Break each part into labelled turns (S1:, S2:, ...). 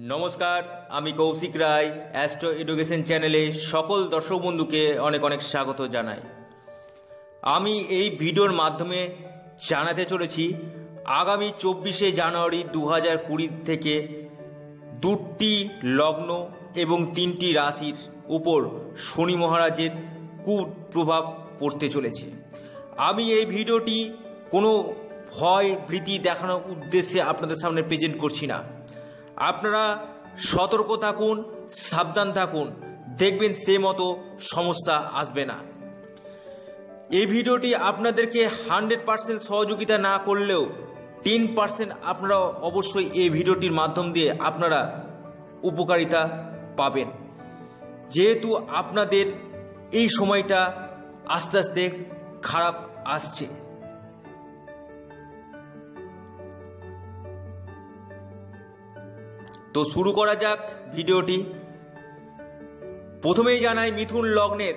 S1: নমস্কার, আমি কৌশিক রায় astro education চ্যানেলে সকল দর্শক বন্ধুকে অনেক অনেক স্বাগত জানাই। আমি এই ভিডিওর মাধ্যমে জানাতে চলেছি আগামী 24শে জানুয়ারি 2020 থেকে 2টি লগ্ন এবং 3টি রাশির উপর শনি মহারাজের কুপ্রভাব পড়তে চলেছে। আমি এই ভিডিওটি কোনো ভয় ভীতি দেখানোর উদ্দেশ্যে আপনাদের সামনে প্রেজেন্ট করছি না। আপনারা সতর্ক থাকুন, সাবধান থাকুন, দেখবেন সে মতো সমস্যা আসবে না। এই ভিডিওটি আপনাদেরকে 100% সহযোগিতা না করলেও 10% আপনারা অবশ্যই এই ভিডিওটির মাধ্যম দিয়ে আপনারা উপকারিতা পাবেন, যেহেতু আপনাদের এই সময়টা আস্তে আস্তে খারাপ আসছে। তো শুরু করা যাক ভিডিওটি। প্রথমেই জানাই মিথুন লগ্নের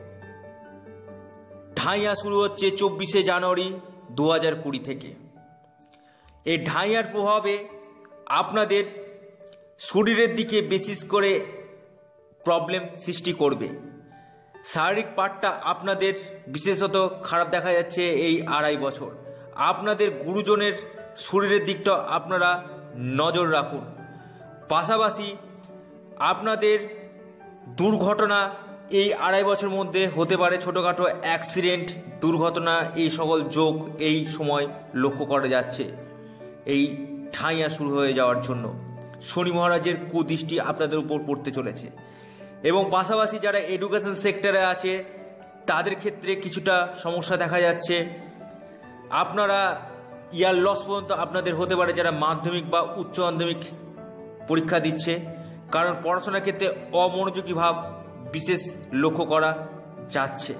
S1: ঢাইয়া শুরু হচ্ছে 24শে জানুয়ারি 2020 থেকে। এই ঢাইয়ার প্রভাবে আপনাদের শরীরের দিকে বিশেষ করে প্রবলেম সৃষ্টি করবে। শারীরিক পার্টটা আপনাদের বিশেষত খারাপ দেখা যাচ্ছে এই 2.5 বছর। আপনাদের গুরুজনের শরীরের দিকটা আপনারা নজর রাখুন। পাশাপাশি আপনাদের দুর্ঘটনা এই 2.5 বছরের মধ্যে হতে পারে, ছোটোখাটো অ্যাক্সিডেন্ট, দুর্ঘটনা, এই সকল যোগ এই সময় লক্ষ্য করা যাচ্ছে এই ঠাইয়া শুরু হয়ে যাওয়ার জন্য। শনি মহারাজের কুদৃষ্টি আপনাদের উপর পড়তে চলেছে। এবং পাশাপাশি যারা এডুকেশন সেক্টরে আছে তাদের ক্ষেত্রে কিছুটা সমস্যা দেখা যাচ্ছে। আপনারা ইয়ার লস পর্যন্ত আপনাদের হতে পারে যারা মাধ্যমিক বা উচ্চ মাধ্যমিক পরীক্ষা দিচ্ছে, কারণ পড়াশোনার ক্ষেত্রে অমনোযোগী ভাব বিশেষ লক্ষ্য করা যাচ্ছে।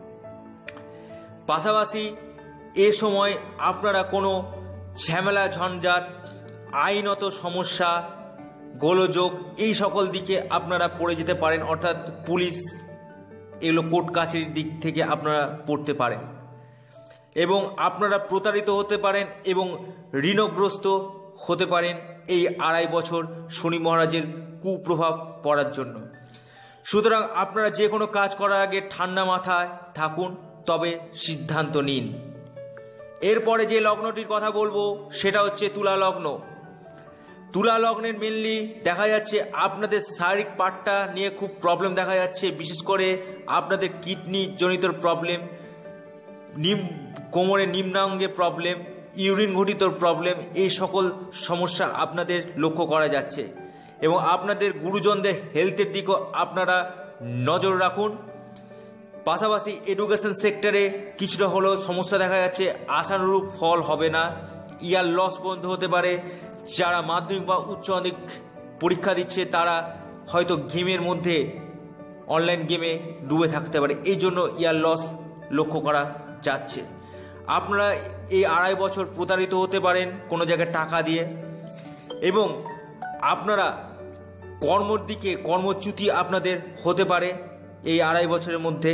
S1: পাশাপাশি এ সময় আপনারা কোনো ঝামেলা ঝঞ্ঝাট, আইনত সমস্যা, গোলযোগ এই সকল দিকে আপনারা পড়ে যেতে পারেন, অর্থাৎ পুলিশ এগুলো কোর্ট কাছারির দিক থেকে আপনারা পড়তে পারেন এবং আপনারা প্রতারিত হতে পারেন এবং ঋণগ্রস্ত হতে পারেন এই 2.5 বছর শনি মহারাজের কুপ্রভাব পড়ার জন্য। সুতরাং আপনারা যে কোনো কাজ করার আগে ঠান্ডা মাথায় থাকুন, তবে সিদ্ধান্ত নিন। এরপরে যে লগ্নটির কথা বলবো সেটা হচ্ছে তুলা লগ্ন। তুলা লগ্নের মেনলি দেখা যাচ্ছে আপনাদের শারীরিক পার্টটা নিয়ে খুব প্রবলেম দেখা যাচ্ছে, বিশেষ করে আপনাদের কিডনি জনিত প্রবলেম, কোমরে নিম্নাঙ্গে প্রবলেম, ইউরিন ঘটিত প্রবলেম, এই সকল সমস্যা আপনাদের লক্ষ্য করা যাচ্ছে। এবং আপনাদের গুরুজনদের হেলথের দিকেও আপনারা নজর রাখুন। পাশাপাশি এডুকেশন সেক্টরে কিছুটা হলেও সমস্যা দেখা যাচ্ছে, আশানুরূপ ফল হবে না, ইয়ার লস পর্যন্ত হতে পারে। যারা মাধ্যমিক বা উচ্চ মাধ্যমিক পরীক্ষা দিচ্ছে তারা হয়তো গেমের মধ্যে, অনলাইন গেমে ডুবে থাকতে পারে, এই জন্য ইয়ার লস লক্ষ্য করা যাচ্ছে। আপনারা এই 2.5 বছর প্রতারিত হতে পারেন কোনো জায়গায় টাকা দিয়ে, এবং আপনারা কর্মর দিকে কর্মচ্যুতি আপনাদের হতে পারে এই 2.5 বছরের মধ্যে।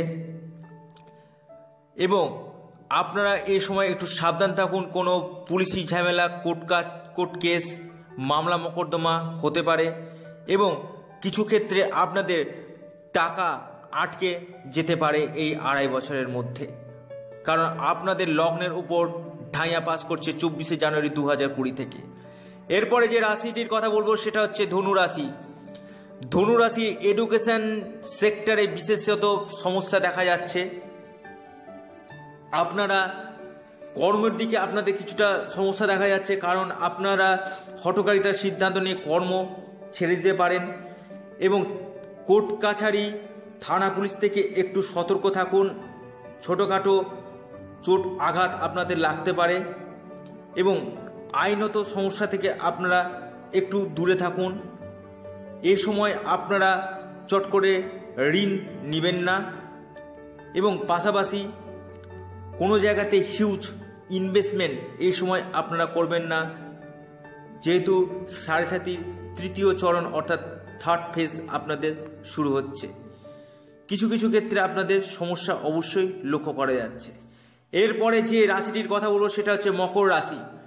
S1: এবং আপনারা এই সময় একটু সাবধান থাকুন, কোনো পুলিশি ঝামেলা, কোর্ট কেস, মামলা মোকদ্দমা হতে পারে এবং কিছু ক্ষেত্রে আপনাদের টাকা আটকে যেতে পারে এই 2.5 বছরের মধ্যে, কারণ আপনাদের লগ্নের উপর ঢাইয়া পাস করছে 24শে জানুয়ারি 2020 থেকে। এরপরে যে রাশিটির কথা বলবো সেটা হচ্ছে ধনু রাশি। ধনু রাশি এডুকেশন সেক্টরে বিশেষত সমস্যা দেখা যাচ্ছে। আপনারা কর্মের দিকে আপনাদের কিছুটা সমস্যা দেখা যাচ্ছে, কারণ আপনারা হঠকারিতার সিদ্ধান্ত নিয়ে কর্ম ছেড়ে দিতে পারেন এবং কোর্ট কাছারি, থানা পুলিশ থেকে একটু সতর্ক থাকুন। ছোটোখাটো চোট আঘাত আপনাদের লাগতে পারে এবং আইনত সমস্যা থেকে আপনারা একটু দূরে থাকুন। এই সময় আপনারা চট করে ঋণ নেবেন না এবং পাশাপাশি কোনো জায়গাতে হিউজ ইনভেস্টমেন্ট এই সময় আপনারা করবেন না, যেহেতু 7.5 তৃতীয় চরণ অর্থাৎ 3rd ফেজ আপনাদের শুরু হচ্ছে। কিছু কিছু ক্ষেত্রে আপনাদের সমস্যা অবশ্যই লক্ষ্য করা যাচ্ছে। এরপরে যে রাশিটির কথা বলবো সেটা হচ্ছে মকর রাশি।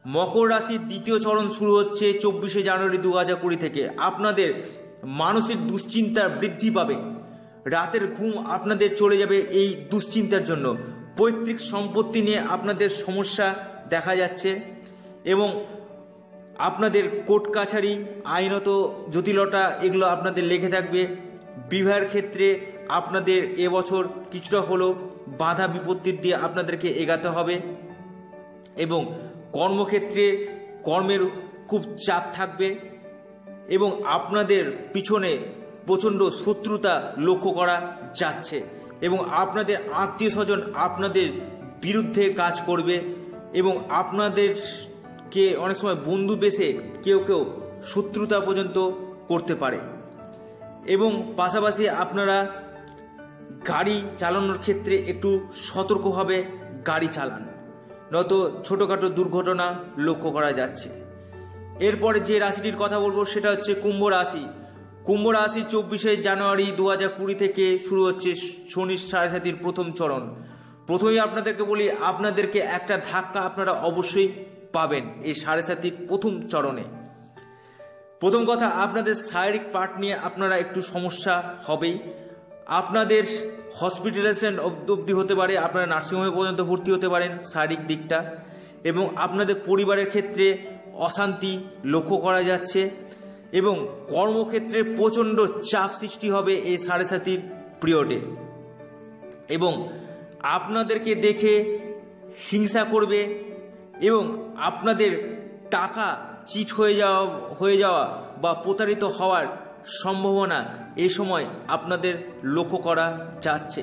S1: মকর রাশির দ্বিতীয় চরণ শুরু হচ্ছে 24শে জানুয়ারি 2020 থেকে। আপনাদের মানসিক দুশ্চিন্তার বৃদ্ধি পাবে, রাতের ঘুম আপনাদের চলে যাবে এই দুশ্চিন্তার জন্য। পৈতৃক সম্পত্তি নিয়ে আপনাদের সমস্যা দেখা যাচ্ছে এবং আপনাদের কোর্ট কাছারি, আইনত জটিলতা এগুলো আপনাদের লেগে থাকবে। বিবাহের ক্ষেত্রে আপনাদের এবছর কিছুটা হলেও বাধা বিপত্তির দিয়ে আপনাদেরকে এগাতে হবে এবং কর্মক্ষেত্রে কর্মের খুব চাপ থাকবে এবং আপনাদের পিছনে প্রচণ্ড শত্রুতা লক্ষ্য করা যাচ্ছে এবং আপনাদের আত্মীয় স্বজন আপনাদের বিরুদ্ধে কাজ করবে এবং আপনাদেরকে অনেক সময় বন্ধু বেশে কেউ কেউ শত্রুতা পর্যন্ত করতে পারে। এবং পাশাপাশি আপনারা গাড়ি চালানোর ক্ষেত্রে একটু সতর্কভাবে গাড়ি চালান, নয়তো ছোটোখাটো দুর্ঘটনা লক্ষ্য করা যাচ্ছে। এরপরে যে রাশিটির কথা বলবো সেটা হচ্ছে কুম্ভ রাশি। কুম্ভ রাশি 24শে জানুয়ারি 2020 থেকে শুরু হচ্ছে শনির 7.5 প্রথম চরণ। প্রথমেই আপনাদেরকে বলি, আপনাদেরকে একটা ধাক্কা আপনারা অবশ্যই পাবেন এই 7.5 প্রথম চরণে। প্রথম কথা, আপনাদের শারীরিক পার্ট নিয়ে আপনারা একটু সমস্যা হবেই। আপনাদের হসপিটালাইজেশন অবধি হতে পারে, আপনারা নার্সিংহোমে পর্যন্ত ভর্তি হতে পারেন শারীরিক দিকটা, এবং আপনাদের পরিবারের ক্ষেত্রে অশান্তি লক্ষ্য করা যাচ্ছে এবং কর্মক্ষেত্রে প্রচণ্ড চাপ সৃষ্টি হবে এই 7.5 পিরিয়ডে এবং আপনাদেরকে দেখে হিংসা করবে এবং আপনাদের টাকা চিট হয়ে যাওয়া বা প্রতারিত হওয়ার সম্ভাবনা এই সময় আপনাদের লক্ষ্য করা যাচ্ছে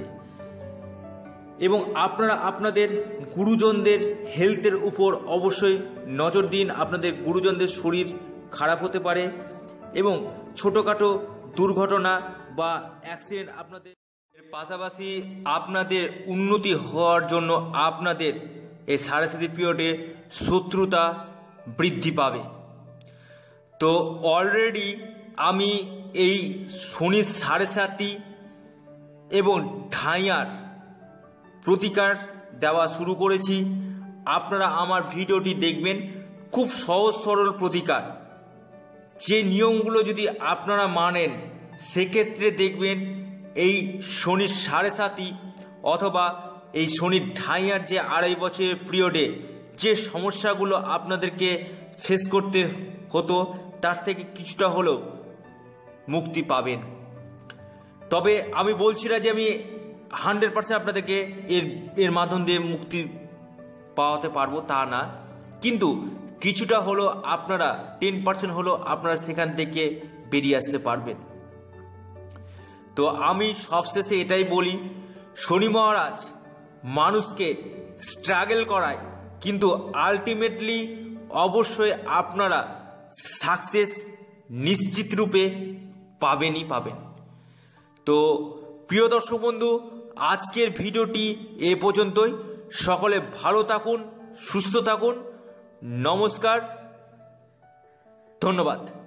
S1: এবং আপনারা আপনাদের গুরুজনদের হেলথের উপর অবশ্যই নজর দিন। আপনাদের গুরুজনদের শরীর খারাপ হতে পারে এবং ছোটোখাটো দুর্ঘটনা বা অ্যাক্সিডেন্ট আপনাদের। পাশাপাশি আপনাদের উন্নতি হওয়ার জন্য আপনাদের এই 7.5 পিরিয়ডে শত্রুতা বৃদ্ধি পাবে। তো অলরেডি আমি এই শনির 7.5 এবং ঢাইয়ার প্রতিকার দেওয়া শুরু করেছি। আপনারা আমার ভিডিওটি দেখবেন, খুব সহজ সরল প্রতিকার। যে নিয়মগুলো যদি আপনারা মানেন সেক্ষেত্রে দেখবেন এই শনির 7.5 অথবা এই শনির ঢাইয়ার যে 2.5 বছরের পিরিয়ডে যে সমস্যাগুলো আপনাদেরকে ফেস করতে হতো তার থেকে কিছুটা হলেও মুক্তি পাবেন। তবে আমি বলছি না যে আমি 100% আপনাদেরকে এর মাধ্যম দিয়ে মুক্তি পাওয়াতে পারবো, তা না, কিন্তু কিছুটা হলো আপনারা 10% হলো আপনারা সেখান থেকে বেরিয়ে আসতে পারবেন। তো আমি সবশেষে এটাই বলি, শনি মহারাজ মানুষকে স্ট্রাগল করায়, কিন্তু আলটিমেটলি অবশ্যই আপনারা সাকসেস নিশ্চিত রূপে পাবেনই পাবেন। তো প্রিয় দর্শক বন্ধু, আজকের ভিডিওটি এ পর্যন্তই। সকলে ভালো থাকুন, সুস্থ থাকুন। নমস্কার, ধন্যবাদ।